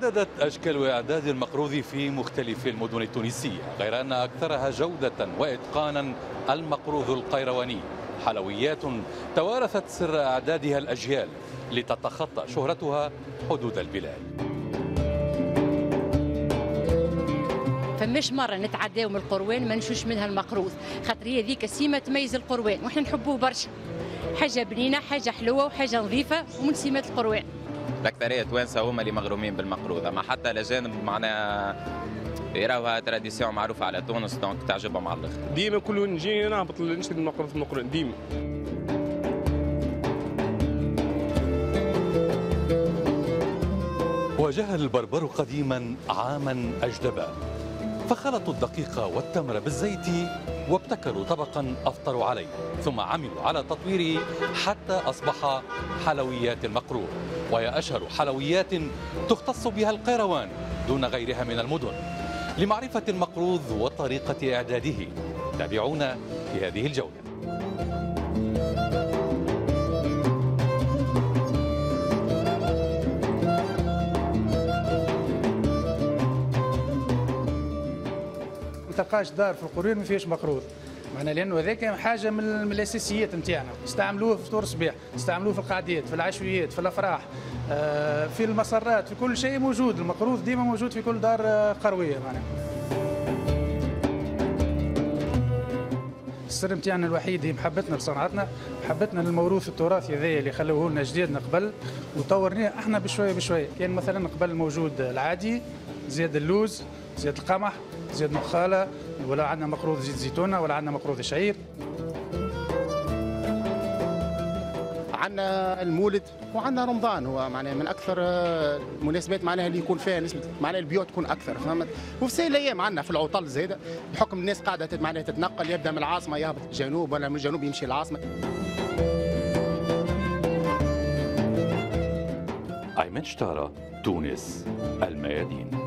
تعددت أشكال إعداد المقروض في مختلف المدن التونسية، غير أن أكثرها جودة وإتقانا المقروض القيرواني، حلويات توارثت سر إعدادها الأجيال لتتخطى شهرتها حدود البلاد. فماش مرة نتعداو من القروان ما نشوش منها المقروض، خاطر هي ذيك سيمة تميز القروان وإحنا نحبوه برشا، حاجة بنينة، حاجة حلوة وحاجة نظيفة ومن سمات القروان. الأكثرية توانسة هما اللي مغرومين بالمقروضة، ما حتى الأجانب معناها يراوها تراديسيون معروفة على تونس، دونك تعجبهم على الآخر. ديما كل نجي نهبط نشتري المقروض في المقرون ديما. وجهل البربر قديما عاما أجدبا، فخلطوا الدقيق والتمر بالزيت وابتكروا طبقا أفطروا عليه، ثم عملوا على تطويره حتى أصبح حلويات المقروض، وهي أشهر حلويات تختص بها القيروان دون غيرها من المدن. لمعرفة المقروض وطريقة إعداده تابعونا في هذه الجولة. ما تلقاش دار في القرون ما فيهاش مقروض، معناها لانه هذاك حاجه من الاساسيات نتاعنا، نستعملوه في فطور الصباح، نستعملوه في القعديات، في العشويات، في الافراح، في المسرات، في كل شيء موجود، المقروض ديما موجود في كل دار قرويه معناها. السر نتاعنا الوحيد هي محبتنا لصنعتنا، محبتنا للموروث التراثي هذايا اللي خلوه لنا جدادنا قبل وطورناه احنا بشويه بشويه. كان مثلا قبل موجود العادي، زياد اللوز، زياد القمح، زياد نخاله، ولا عندنا مقروض زيت زيتونه، ولا عندنا مقروض شعير. عندنا المولد وعندنا رمضان، هو معناها من اكثر المناسبات معناها اللي يكون فيها نسبه معناها البيوع تكون اكثر، فهمت؟ وفي سائر الايام عندنا في العطل زاده بحكم الناس قاعده معناها تتنقل، يبدا من العاصمه يهبط الجنوب ولا من الجنوب يمشي للعاصمه. أيمن شتارة، تونس، الميادين.